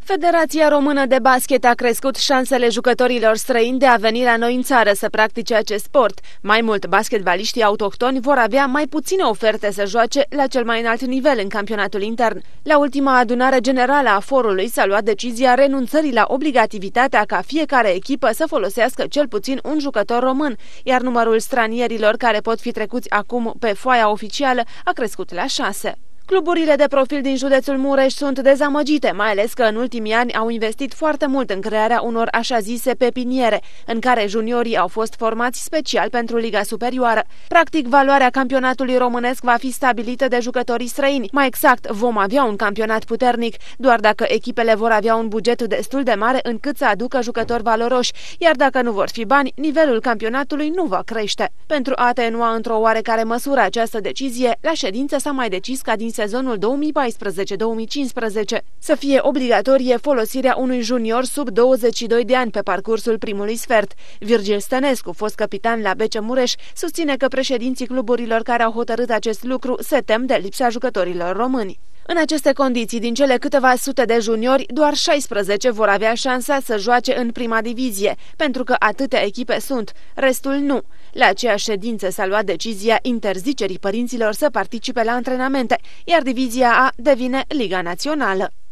Federația Română de Basket a crescut șansele jucătorilor străini de a veni la noi în țară să practice acest sport. Mai mult, basketbaliștii autohtoni vor avea mai puține oferte să joace la cel mai înalt nivel în campionatul intern. La ultima adunare generală a forului s-a luat decizia renunțării la obligativitatea ca fiecare echipă să folosească cel puțin un jucător român, iar numărul stranierilor care pot fi trecuți acum pe foaia oficială a crescut la 6. Cluburile de profil din județul Mureș sunt dezamăgite, mai ales că în ultimii ani au investit foarte mult în crearea unor așa zise pepiniere, în care juniorii au fost formați special pentru Liga Superioară. Practic, valoarea campionatului românesc va fi stabilită de jucătorii străini. Mai exact, vom avea un campionat puternic, doar dacă echipele vor avea un buget destul de mare încât să aducă jucători valoroși, iar dacă nu vor fi bani, nivelul campionatului nu va crește. Pentru a atenua într-o oarecare măsură această decizie, la ședință s-a mai decis ca din sezonul 2014-2015 să fie obligatorie folosirea unui junior sub 22 de ani pe parcursul primului sfert. Virgil Stănescu, fost capitan la BC Mureș, susține că președinții cluburilor care au hotărât acest lucru se tem de lipsa jucătorilor români. În aceste condiții, din cele câteva sute de juniori, doar 16 vor avea șansa să joace în prima divizie, pentru că atâtea echipe sunt, restul nu. La aceeași ședință s-a luat decizia interzicerii părinților să participe la antrenamente, iar divizia A devine Liga Națională.